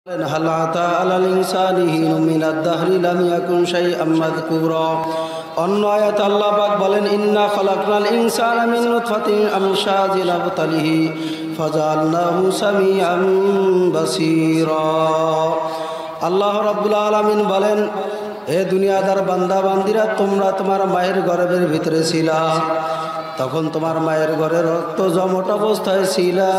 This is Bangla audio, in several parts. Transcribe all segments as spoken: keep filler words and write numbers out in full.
هل أتى على الإنسان حين من الدهر لم يكن شيئا مذكورا অন্য আয়াতে আল্লাহ পাক বলেন ইন্না খালাকনাল ইনসানা মিন নুতফাতিন আমশাজিন নাবতালিহি ফাজআলনাহু সামিআন বাসীরা। আল্লাহ রাব্বুল আলামিন বলেন, হে দুনিয়াদার বান্দা বান্দিরা, তোমরা তোমার মায়ের গর্ভের ভিতরে ছিলা, তখন তোমার মায়ের গর্ভে রক্ত জমট অবস্থায় ছিলা,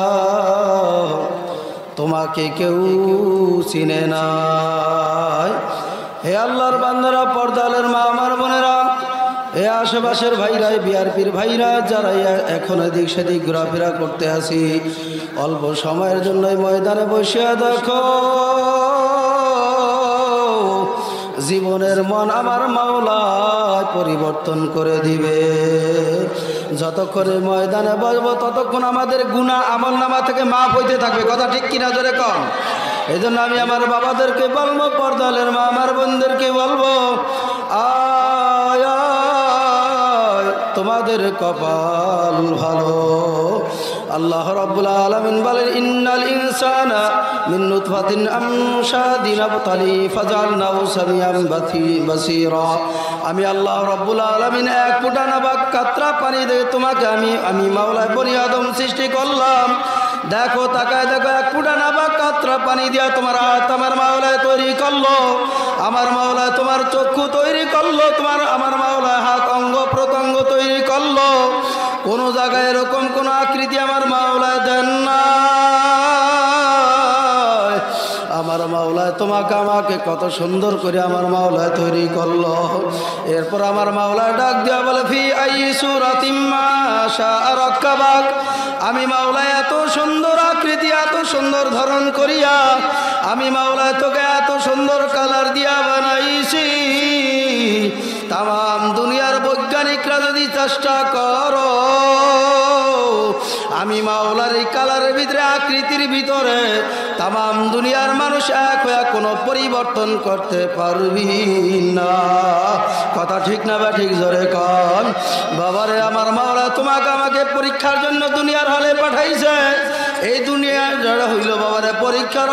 তোমাকে কেউ চিনে নাই। হে আল্লাহর বান্দারা, পর্দালের মা আমার বোনেরা, হে আশেপাশের ভাইরা, বিআরপির ভাইরা, যারা এখন এদিক সেদিক ঘোরাফেরা করতে আসি, অল্প সময়ের জন্যই ময়দানে বসিয়া দেখো জীবনের মন আমার মাওলায় পরিবর্তন করে দিবে। যতক্ষণে ময়দানে বসবো ততক্ষণ আমাদের গুনাহ আমল নামা থেকে মাফ হইতে থাকবে। কথা ঠিক কিনা জোরে কম। এই জন্য আমি আমার বাবাদেরকে বলবো, পর্দালের মা আমার বোনদেরকে বলবো, আয় আয় তোমাদের কপাল ভালো। আল্লাহ রাব্বুল আলামিন বলেন ইন্নাল ইনসানা মিন নুতফাতিন আমশাজিন নাবতালিহি ফাজআলনাহু সামিআন বাসীরা। আমি আল্লাহ রাব্বুল আলামিন এক ফোঁটা নাবাক কাতরা পানি দিয়ে তোমাকে আমি আমি মাওলা বনি আদম সৃষ্টি করলাম। দেখো, তাকায় দেখো, এক ফোঁটা নাবাক কাতরা পানি দিয়া তোমার হাত আমার মাওলায় তৈরি করলো, আমার মাওলায় তোমার চক্ষু তৈরি করলো, তোমার আমার মাওলায় হাত অঙ্গ প্রত্যঙ্গ তৈরি করলো। কোন জায়গায় এরকম কোন আকৃতি আমার মাওলায় দেন না। আমার মাওলায় তোমাকে আমাকে কত সুন্দর করে আমার মাওলায় তৈরি করলো। এরপর আমার মাওলায় ডাক দিয়া বলে, ফি আইয়ি সূরাতিম মা শাআ রাক্কাবাক। আমি মাওলায় এত সুন্দর আকৃতি, এত সুন্দর ধরন করিয়া আমি মাওলায় তোকে এত সুন্দর কালার দিয়া বানাইছি। তাম দুনিয়ার বৈজ্ঞানিকরা যদি চেষ্টা করো, আমি মাওলার এই কালারের ভিতরে, আকৃতির ভিতরে তাম দুনিয়ার মানুষ এক হয়ে কোনো পরিবর্তন করতে পারবি না। কথা ঠিক না বা ঠিক জোরে কন। বাবারে, আমার মাওলা তোমাকে আমাকে পরীক্ষার জন্য দুনিয়ার হলে পাঠাইছে। এই দুনিয়ার যারা হইল বাবারে পরীক্ষার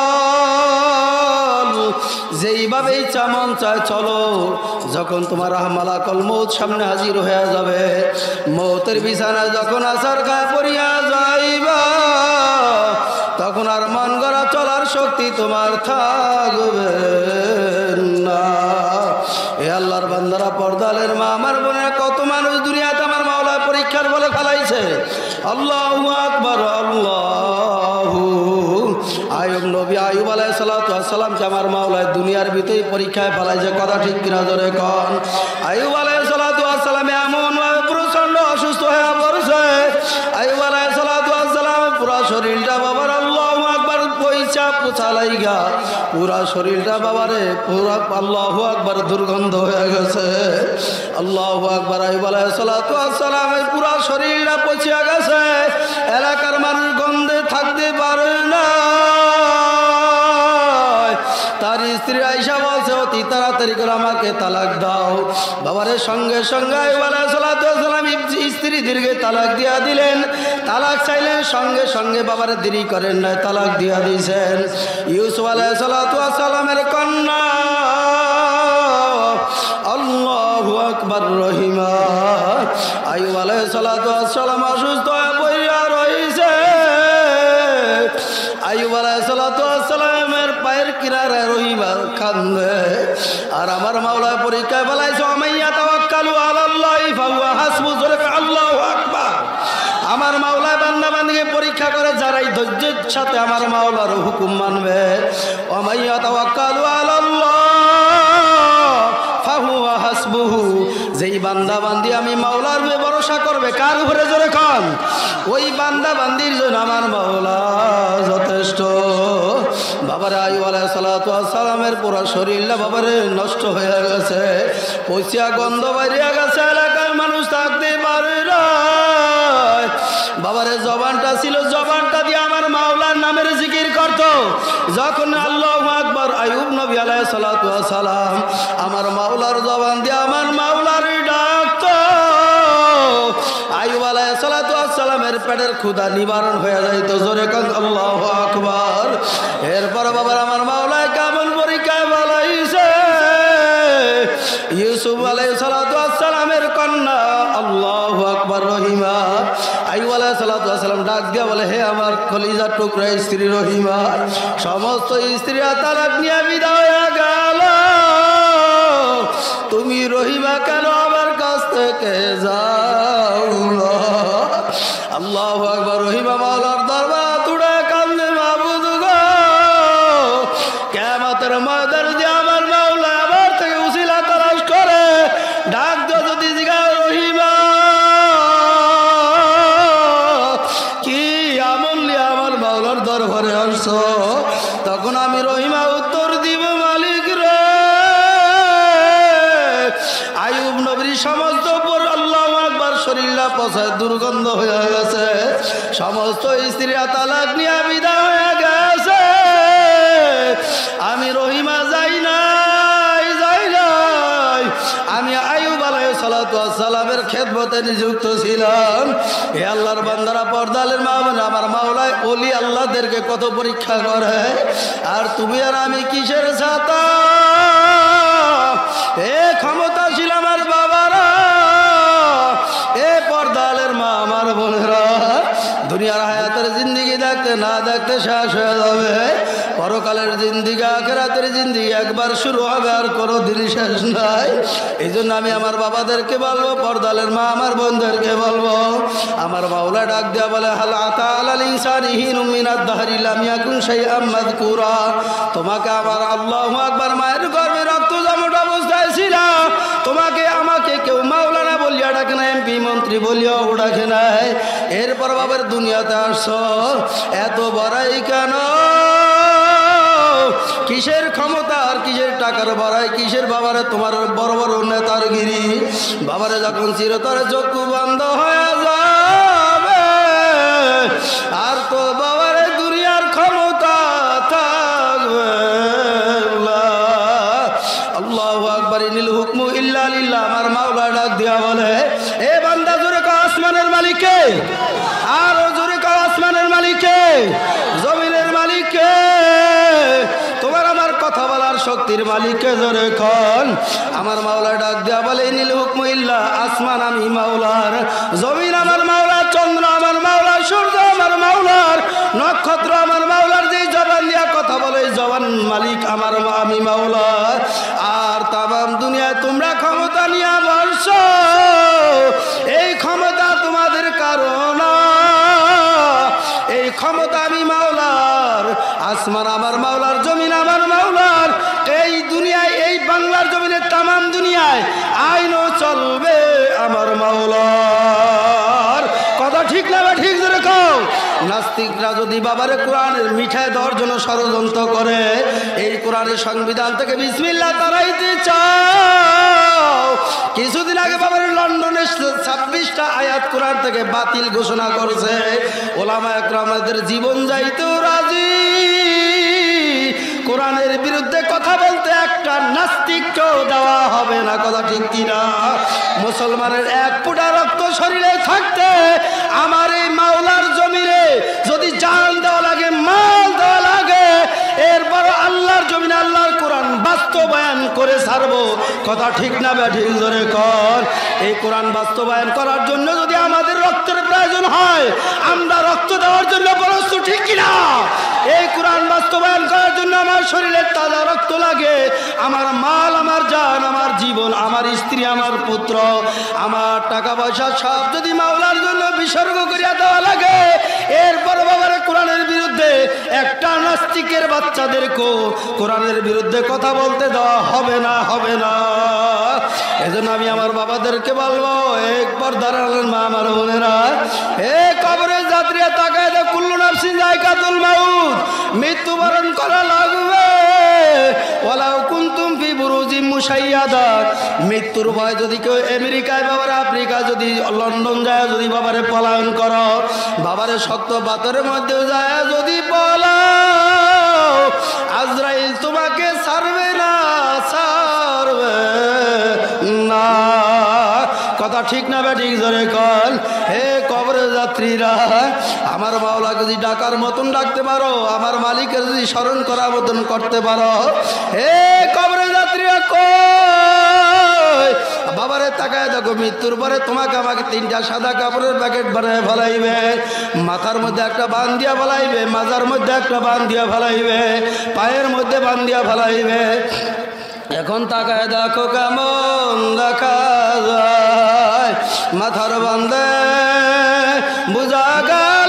হল। যেইভাবে ইচ্ছা মন চায় চলো, যখন তোমার মালাকুল মউত সামনে হাজির হয়ে যাবে, মউতের বিছানায় যখন আসার খায় পড়িয়া যাইবা, তখন আর মন গড়া চলার শক্তি তোমার থাকবে না। এ আল্লাহর বান্দারা, পর্দালের মা আমার বোনের, কত মানুষ দুনিয়াতে আমার মাওলা পরীক্ষার বলে ফেলাইছে। আল্লাহু আকবার, আল্লাহু। আয়ুব নবী আয়ুব আলাইহিস সালাতু ওয়াস সালামকে আমার মাওলায় দুনিয়ার ভিতরেই পরীক্ষায় ফেলাইছে। কথা ঠিক কিনা জোরে কন। আয়ুব আলাইহিস সালাতু ওয়াস সালাম এমন প্রচন্ড অসুস্থ হয়ে পড়ছে। আয়ুব আলাইহিস সালাতু ওয়াস সালাম পুরা শরীরটা বাবার আল্লাহু আকবার পয়সা পোছা লাইগা পুরা শরীরটা বাবারে পুরা আল্লাহু আকবার দুর্গন্ধ হয়ে গেছে। আল্লাহু আকবার। আয়ুব আলাইহিস সালাতু ওয়াস সালাম পুরা শরীরটা পচিয়া গেছে। এলাকার মানুষ গন্ধে থাকতে পারে না। তার স্ত্রী আয়েশা বলছে, অতি তাড়াতাড়ি করে আমাকে তালাক দাও। বাবারের সঙ্গে সঙ্গে আয়ুব আলাইহিস সালাতু ওয়াস সালাম স্ত্রী দীর্ঘে তালাক দিয়া দিলেন। তালাক চাইলেন, সঙ্গে সঙ্গে বাবারে দেরি করেন নাই, তালাক দিয়া দিয়েছেন। ইউসুফ আলাইহিস সালাতু ওয়াস সালামের কন্যা আল্লাহু আকবার রহিমা আয়ুব আলাইহিস সালাতু ওয়াস সালাম অসুস্থ হয়ে পড়িয়া রইছে। আয়ুব আলাইহিস সালাতু ওয়াস সালামের পায়ের কিনারে রহিমা কান্দে। আর আমার মাওলায় পরীক্ষায় ফেলাইছে, আমাইয়া তাওয়াক্কালু আলাল্লাহি ফাহুয়া হাসবু। আল্লাহু আকবার। আমার মাওলায় বান্দা বান্দিকে পরীক্ষা করে, যারাই ধৈর্যের সাথে আমার মাওলার হুকুম মানবে। আমাইয়া তাওয়াক্কালু আলাল্লাহ ফাহুয়া হাসবুহু। যেই বান্দা বান্দি আমি মাওলার উপরে ভরসা করবে, কার উপরে জোরে কন, ওই বান্দা বান্দির জন্য আমার মাওলা যথেষ্ট। বাবারে, আয়ুব আলাইহিস সালাতু ওয়াস সালামের পুরো শরীরটা বাবারে নষ্ট হয়ে গেছে, পয়সা গন্ধ বাইরে গেছে, এলাকার মানুষ থাকতে পারে না। বাবারে, জবানটা ছিল, জবানটা দিয়ে আমার মাওলার নামের জিকির করত। যখন আল্লাহু আকবার আয়ুব নবী আলাইহিস সালাতু ওয়াস সালাম আমার মাওলার জবান দিয়ে আমার মাওলার ডাকতো, আয়ুব আলাইহিস সালাতু ওয়াস সালামের পেটের ক্ষুধা নিবারণ হয়ে যাইত। জোরে কান আল্লাহু আকবার। এরপর বাবার আমার মাওলায় কেমন পরীক্ষায় বলাইছে, ইউসুফ আলাইহিস সালাতু ওয়াস সালামের কন্যা আল্লাহু আকবার রহিমা, আইয়ুব আলাইহিস সালাতু ওয়াস সালাম ডাক দিয়া বলে, হে আমার কলিজার টুকরা স্ত্রী রহিমা, সমস্ত স্ত্রীরা তালাক নিয়ে বিদায় হয়ে গেল, তুমি রহিমা কেন আমার কাছ থেকে যাও না? আল্লাহু আকবার। রহিমা মাওলার দরবার তুড়ে কান্দে, মাবুদ গো, কিয়ামতের ময়দানে যে আমার মাওলা আমার থেকে উসিলা তালাশ করে ডাক দাও, যদি জিগাও রহিমা কি আমল নিয়ে আমার মাওলার দরবারে আসছো, তখন আমি রহিমা উত্তর দিব, মালিক রে, আইয়ুব নবীর সমস্ত উপর আল্লাহু আকবার শরীরটা পচায় দুর্গন্ধ হয়ে গেছে, সমস্ত স্ত্রীরা তালাক নিয়ে বিদায় হয়ে গেছে, আমি রহিমা যাই নাই যাই নাই আমি আইয়ুব আলাইহিস সালাতু ওয়াস সালামের খেদমতে নিযুক্ত ছিলাম। হে আল্লাহর বান্দারা, পর্দালের মা বোন, আমার মাওলায় ওলি আল্লাহদেরকে কত পরীক্ষা করে, আর তুমি আর আমি কিসের ছাতা? এ ক্ষমতাশীল আমার বাবারা, এ পর্দালের মা আমার বোনেরা, দুনিয়ার হায়াতের জিন্দিগি দেখতে না দেখতে শেষ হয়ে যাবে, পরকালের জিন্দিগি আখিরাতের জিন্দিগি একবার শুরু হবে আর কোনো দিন শেষ নাই। এই জন্য আমি আমার বাবাদেরকে বলবো, পর্দালের মা আমার বোনদেরকে বলবো, আমার মাওলা ডাক দেয়া বলে, হাল আতা আলাল ইনসানি হিনুম মিনাদ দাহরি লাম ইয়াকুন শাইআম মাযকুরা, তোমাকে আমার আল্লাহু আকবার মায়ের গর্ভে রক্ত জমাট অবস্থায় ছিল, তোমাকে আমাকে কেউ মাওলানা বলিয়া ডাকে না, এমপি মন্ত্রী বলিয়াও ডাকে নাই, এরপর বাবার দুনিয়াতে আসছো, এত বড়াই কেন? কিসের ক্ষমতা আর কিসের টাকার বড়াই, কিসের বাবারে তোমার বড় বড় নেতার গিরি? বাবারে যখন চিরতরে চক্ষু বন্ধ হয়ে যাবে আর তো বাবারে দুনিয়ার ক্ষমতা থাকবে না। আল্লাহু আকবার। ইনিল হুকমু ইল্লা লিল্লাহ। আমার মাওলা ডাক দিয়া বলে, এ বান্দা, জোরে কও আসমানের মালিক কে? আর জোরে কও আসমানের মালিক কে? জমিনের মালিক কে? তোমার আমার কথা বলার শক্তির মালিককে জোরে কন। আমার মাওলা ডাক দেয়া বলে, ইনিল হুকমু ইল্লা, আসমান আমি মাওলার, জমিন আমার মাওলার, চন্দ্র আমার মাওলার, সূর্য আমার মাওলার, নক্ষত্র আমার মাওলার, যে জবান দিয়া কথা বলে জবান মালিক আমার আমি মাওলা। আর তামাম দুনিয়ায় তোমরা ক্ষমতা নিয়ে বসছো, এই ক্ষমতা তোমাদের কারণ, এই ক্ষমতা আমি মাওলার, আসমান আমার মাওলার, জমিন আমার মাওলার, এই দুনিয়ায়, এই বাংলার জমিনের তামাম দুনিয়ায় আইনও চলবে আমার মাওলার। কথা ঠিক না? ঠিক ধরে কও। নাস্তিকরা যদি বাবারে কোরআনের মিঠাই দেওয়ার জন্য ষড়যন্ত্র করে, এই কোরআনের সংবিধান থেকে বিসমিল্লাহ তারাইতে চাও, কিছুদিন আগে বাবার লন্ডনে ছাব্বিশটা আয়াত কোরআন থেকে বাতিল ঘোষণা করছে, ওলামা একরামদের জীবন যাইতেও রাজি, কোরআনের বিরুদ্ধে কথা বলতে একটা নাস্তিককেও দেওয়া হবে না। কথা ঠিক কিনা? মুসলমানের এক ফোঁটা রক্ত শরীরে থাকতে আমার এই মাওলার জমিনে যদি জান দেওয়া লাগে, মাল দেওয়া লাগে, এরপর আল্লাহর জমিনে আল্লাহর কোরআন বাস্তবায়ন করে ছাড়বো। কথা ঠিক না ব্যাঠিক ধরে কর। এই কোরআন বাস্তবায়ন করার জন্য যদি আমাদের রক্তের প্রয়োজন হয়, আমরা রক্ত দেওয়ার জন্য প্রস্তুত, ঠিক কিনা? এই কোরআন বাস্তবায়ন করার জন্য আমার শরীরের তাজা রক্ত লাগে, আমার মাল, আমার জান, আমার জীবন, আমার স্ত্রী, আমার পুত্র, আমার টাকা পয়সা সব যদি মাওলার জন্য বিসর্গ করিয়া দেওয়া লাগে, এরপর বাবার কোরআনের বিরুদ্ধে একটা নাস্তিকের বাচ্চাদেরকেও কোরআনের বিরুদ্ধে কথা বলতে দেওয়া হবে না, হবে না। এজন্য আমি আমার বাবাদেরকে বলবো, একবার দাঁড়ালেন মা আমার বোনেরা, এ কবরের যাত্রীরা তাকায় দে, কুল্লু নাফসিন যায়কাতুল মাউত, মৃত্যুবরণ করা লাগবে। ওয়ালাউ কুনতুম ফি বুরুজিম মুশাইয়াদা, মৃত্যুর ভয় যদি কেউ আমেরিকায়, বাবার আফ্রিকা, যদি লন্ডন যায়, যদি বাবারে পলায়ন করো, বাবারে শক্ত পাথরের মধ্যেও যায় যদি পলাও, আজরাইল তোমাকে ছাড়বে না, ছাড়বে না। কথা ঠিক না ব্যাঠিক জোরে কল। হে কবরে যাত্রীরা আমার মাওলাকে যদি ডাকার মতন ডাকতে পারো, আমার মালিকের যদি স্মরণ করার মতন করতে পারো, হে কবরের যাত্রীরা কই বাবারে তাকায় দেখো, মৃত্যুর পরে তোমাকে আমাকে তিনটা সাদা কাপড়ের প্যাকেট বানায় ফেলাইবে, মাথার মধ্যে একটা বান দিয়া ফেলাইবে, মাজার মধ্যে একটা বান দিয়া ফেলাইবে, পায়ের মধ্যে বান দিয়া ফেলাইবে। এখন তাকায় দেখো কেমন দেখা যায়, মাথার বান্ধে বুঝা গেল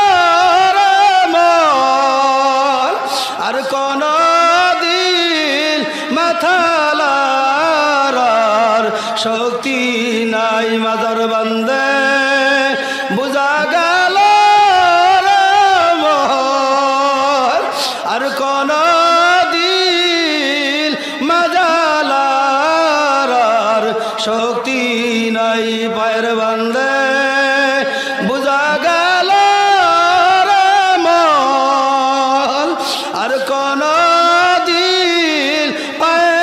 আর কোন দিন মাথা লারার শক্তি নাই, মাথার বান্ধে বুঝা গেল আর কোন দিন মাজালার শক্তি নাই, পায়ের বান্ধে বুঝা গেল আর কোন দিন পায়ে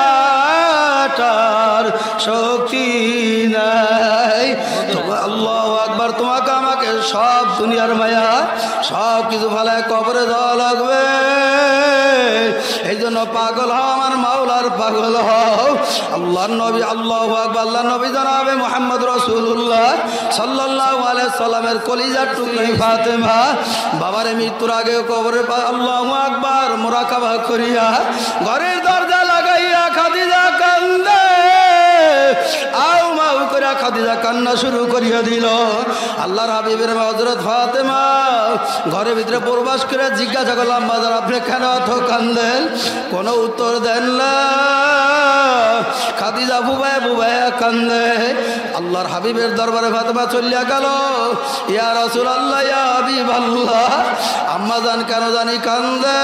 হাঁটার শক্তি নাই। আল্লাহু আকবার। তোমাকে আমাকে সব দুনিয়ার মায়া সব কিছু ফেলায় কবরে দেওয়া লাগবে। এই জন্য পাগল হও, আমার মাওলার পাগল হও। আল্লাহর নবী আল্লাহু আকবার, আল্লাহর নবী জনাবে মুহাম্মদ রাসূলুল্লাহ সাল্লাল্লাহু আলাইহি সাল্লামের কলিজার টুকরি ফাতেমা বাবারে মৃত্যুর আগে কবরে আল্লাহু আকবার মুরাকাবা করিয়া ঘরের দরজা লাগাইয়া খাদিজা কান্দে, আও মাউ করে খাদিজা কান্না শুরু করিয়া দিল। আল্লাহর হাবিবের হযরত ফাতেমা ঘরের ভিতরে প্রবেশ করে জিজ্ঞাসা করলাম, বাজার আপনি কেন এত কান্দেন? কোনো উত্তর দেন না। খাদিজা বুবায় বুবায় কান্দে। আল্লাহর হাবিবের দরবারে ফাতেমা চলিয়া গেল, ইয়া রাসূলুল্লাহ ইয়া হাবিবাল্লাহ, আম্মা জান কেন জানি কান্দে?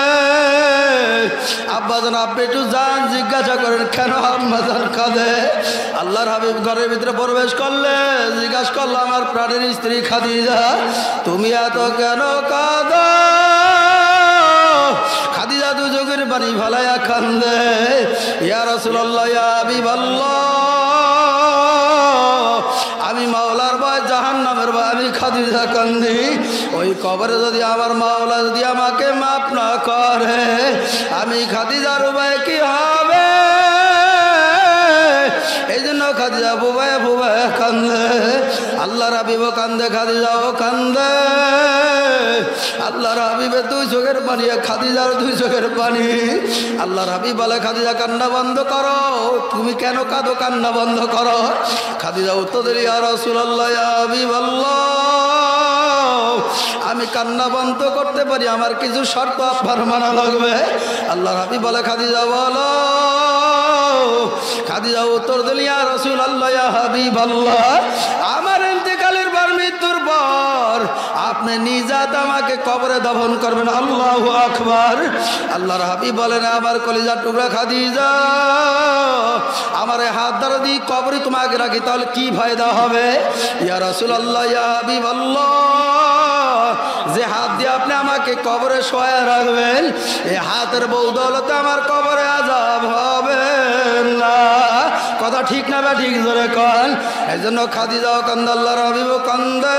আব্বা জান আপনি একটু যান জিজ্ঞাসা করেন কেন আম্মা জান কাঁদে। আল্লাহর হাবিব ঘরের ভিতরে প্রবেশ করলে জিজ্ঞাসা করলো, আমার প্রাণের স্ত্রী খাদিজা তুমি এত কেন কাঁদো? খাদিজা দু চোখের পানি ফেলাইয়া কান্দে, ইয়া রাসূলুল্লাহ ইয়া হাবিবাল্লাহ, আমি মাওলার ভয় জাহান্নামের ভয় আমি খাদিজা কান্দি। ওই কবরে যদি আমার মাওলা যদি আমাকে মাফ না করে, আমি খাদিজার ভয় কি হবে? এই জন্য খাদিজা বুবায় বুবায় কান্দে। আল্লাহর হাবিবও কান্দে, খাদিজাও কান্দে। আল্লাহর হাবিবের দুই চোখের পানি, খাদিজার দুই চোখের পানি। আল্লাহর হাবিব বলে, খাদিজা কান্না বন্ধ করো। তুমি কেন কাঁদো? কান্না বন্ধ করো। খাদিজা উত্তর দিল, ইয়া রাসূলুল্লাহ ইয়া হাবিবাল্লাহ, আমি কান্না বন্ধ করতে পারি, আমার কিছু শর্ত আপনার মানা লাগবে। আল্লাহর হাবিব বলে, খাদিজা বলো। খাদিজা উত্তর দিল, ইয়া রাসূলুল্লাহ ইয়া হাবিবাল্লাহ, আমার ইন্তেকালের পর মৃত্যুর পর আপনি নিজাত আমাকে কবরে দাফন করবেন। আল্লাহু আকবার। আল্লাহর হাবিব বলেন, আমার কলিজার টুকরা খাদিজা, আমার হাত দ্বারা দিয়ে কবরে তোমাকে রাখি তাহলে কি ফায়দা হবে? ইয়া রাসূলুল্লাহ ইয়া হাবিবাল্লাহ, যে হাত দিয়ে আপনি আমাকে কবরে শোয়া রাখবেন, এই হাতের বদৌলতে আমার কবরে আযাব হবে না। কথা ঠিক না বা ঠিক জোরে কন। এই জন্য খাদিজাও কান্দে, আল্লাহর হাবিবও কান্দে।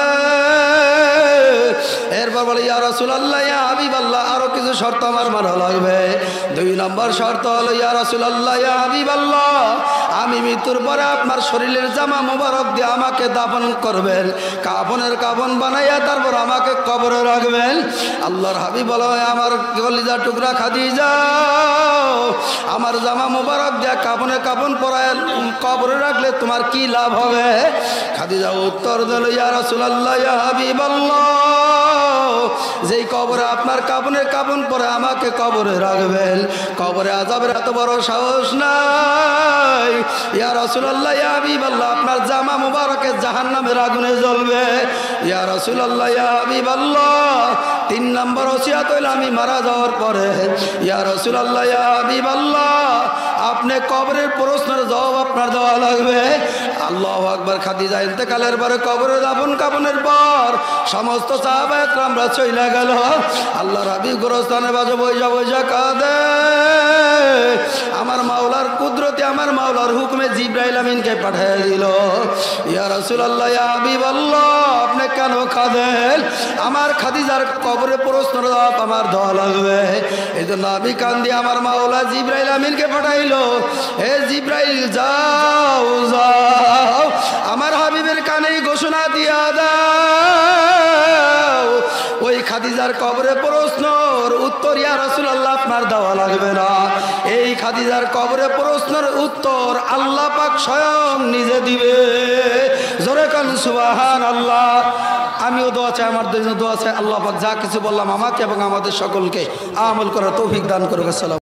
এরপর বলে, ইয়া রাসূলুল্লাহ ইয়া হাবিবাল্লাহ, আরো কিছু শর্ত আমার মানা লাগবে। দুই নম্বর শর্ত হলো, ইয়া রাসূলুল্লাহ ইয়া হাবিবাল্লাহ, আমি মৃত্যুর পরে আপনার শরীরের জামা মোবারক দিয়ে আমাকে দাফন করবেন, কাফনের কাফন বানাইয়া তারপর আমাকে কবরে রাখবেন। আল্লাহর হাবিব বলে, আমার কলিজার টুকরা খাদিজা, আমার জামা মোবারক দিয়ে কাফনে কাফন পরায় কবরে রাখলে তোমার কি লাভ হবে? খাদিজা উত্তর দিল, ইয়া রাসূলুল্লাহ ইয়া হাবিবাল্লাহ, যেই কবরে আপনার কাফনের কাফন পরে আমাকে কবরে রাখবেন, কবরে আযাবের এত বড় সাহস নাই। ইয়া রাসূলুল্লাহ ইয়া হাবিবাল্লাহ, আপনার জামা মুবারকে জাহান্নামের আগুনে জ্বলবে। ইয়া রাসূলুল্লাহ ইয়া হাবিবাল্লাহ, তিন নম্বর ওসিয়ত হইল আমি মারা যাওয়ার পরে, ইয়া রাসূলুল্লাহ ইয়া হাবিবাল্লাহ, আপনি কবরের প্রশ্নের জবাব আপনার দেওয়া লাগবে। আল্লাহু আকবার। খাদিজা ইন্তেকালের পরে কবরে দাফন কাফনের পর সমস্ত সাহাবা একরামরা চইলা গেল। আল্লাহ রাবি গোরস্থানে বাজে বইজা বইজা কাঁদে। আমার মাওলার কুদরতে আমার মাওলার হুকুমে জিব্রাইল আমিনকে পাঠিয়ে দিল। ইয়া রাসূলুল্লাহ, ইয়া হাবিবাল্লাহ, আপনি কেন কাঁদেন? আমার খাদিজার কবরে প্রশ্ন আমার দেওয়া লাগবে। এই জন্য আমি কান্দি। আমার মাওলা জিব্রাইল আমিনকে পাঠাইলো, হে জিব্রাইল যাও যাও আমার হাবিবের কানে ঘোষণা দিয়া দাও, ওই খাদিজার কবরে প্রশ্নর উত্তর ইয়া রাসূলুল্লাহ আপনার দেওয়া লাগবে না। এই খাদিজার কবরে প্রশ্নের উত্তর আল্লাহ পাক স্বয়ং নিজে দিবে। জোরে কান সুবহানাল্লাহ। আমিও দোয়া চাই, আমার জন্য দোয়া চাই। আল্লাহ পাক যা কিছু বললাম আমাকে এবং আমাদের সকলকে আমল করার তৌফিক দান করুক। আসসালাম।